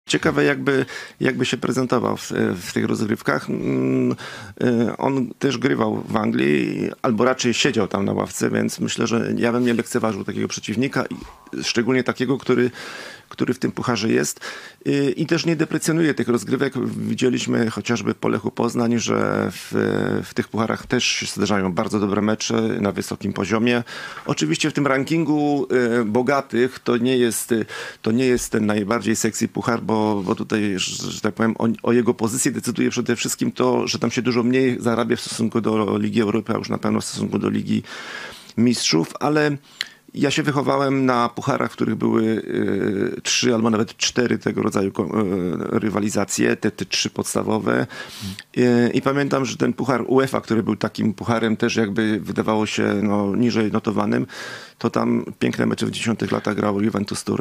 ciekawe jakby się prezentował w tych rozgrywkach. On też grywał w Anglii, albo raczej siedział tam na ławce, więc myślę, że ja bym nie lekceważył takiego przeciwnika, szczególnie takiego, który w tym pucharze jest. I też nie deprecjonuje tych rozgrywek. Widzieliśmy chociażby po Lechu Poznań, że w tych pucharach też się zdarzają bardzo dobre mecze na wysokim poziomie. Oczywiście w tym rankingu bogatych to nie jest ten najbardziej sexy puchar, bo tutaj, że tak powiem, o jego pozycji decyduje przede wszystkim to, że tam się dużo mniej zarabia w stosunku do Ligi Europy, a już na pewno w stosunku do Ligi Mistrzów, ale ja się wychowałem na pucharach, w których były 3 albo nawet 4 tego rodzaju rywalizacje, te 3 podstawowe. I pamiętam, że ten puchar UEFA, który był takim pucharem też jakby wydawało się niżej notowanym, to tam piękne mecze w 10 latach grał Juventus Turyn.